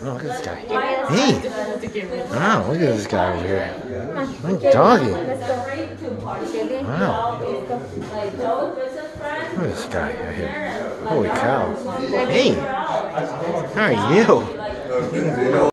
Oh, look at this guy. Hey! Wow, look at this guy over here. Look, doggy. Wow. Look at this guy right here. Holy cow. Hey! How are you?